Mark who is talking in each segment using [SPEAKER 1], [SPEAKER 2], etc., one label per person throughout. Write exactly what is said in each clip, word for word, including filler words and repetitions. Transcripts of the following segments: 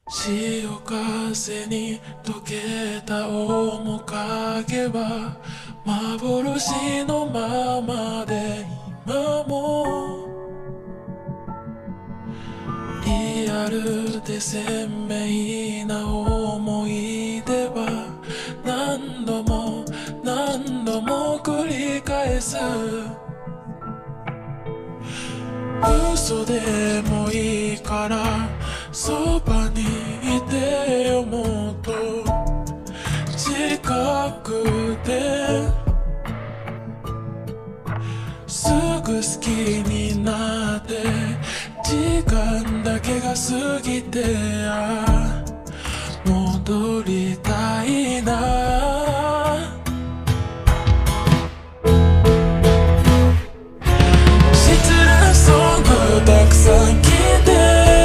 [SPEAKER 1] 潮風に溶けた面影は幻のままで今もリアルで鮮明な思い出は何度も何度も繰り返す。嘘でもいいからそばにいてよ、もっと近くで。すぐ好きになって時間だけが過ぎて、ああ戻りたいな。失恋ソングたくさん聴いて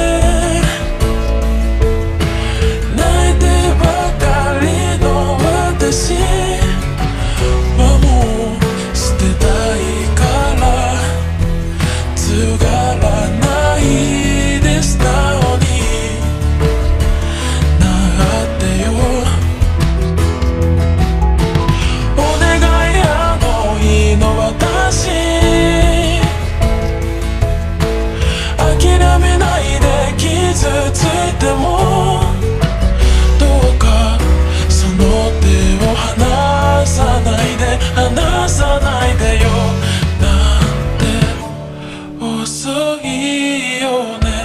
[SPEAKER 1] 泣いてばかりの私はもう捨てたいから継がらないですなのになってよ。お願いあの日の私諦めないで、傷ついてもどうかその手を離さないで、離さないでよ。なんて遅いよね。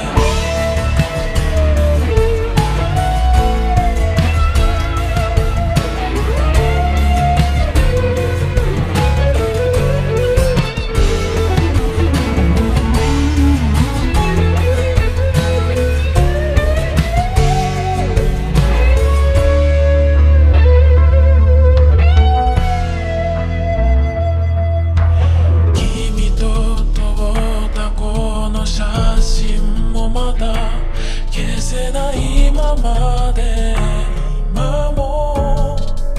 [SPEAKER 1] 君と撮ったこの写真もまだ消せないままで、今も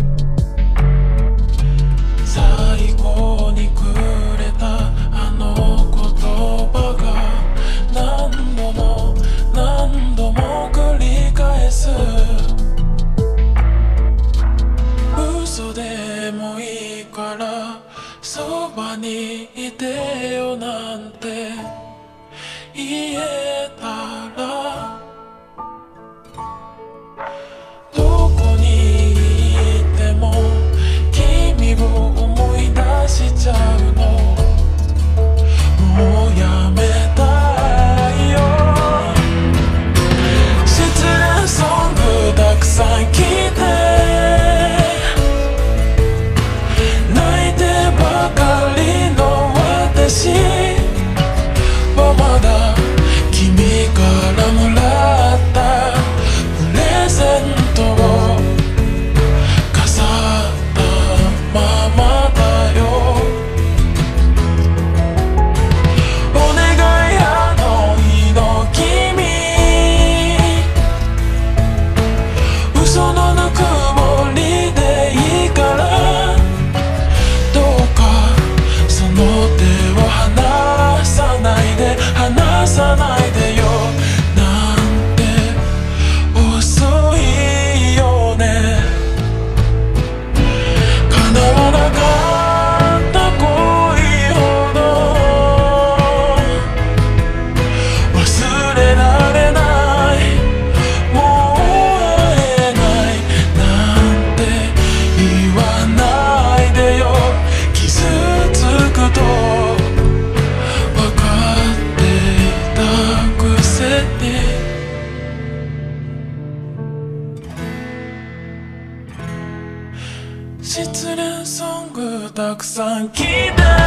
[SPEAKER 1] 最後にくれたあの言葉が何度も何度も繰り返す。嘘でもいいからそばにいてよなんて言えたら、どこにいても君を思い出しちゃうの。もうやめたいよ。失恋ソングたくさん聴いて泣いてばかりの私はまだ君からもらったプレゼントを飾ったままだよ。お願いあの日の君、嘘のぬくもりでいいからどうかその手を離さないで、離さないでよ。なんて遅いよね。叶わなかった恋ほど忘れられない、もう会えないなんて言わないでよ。傷つくと分かっていたくせに。失恋ソングたくさん聴いて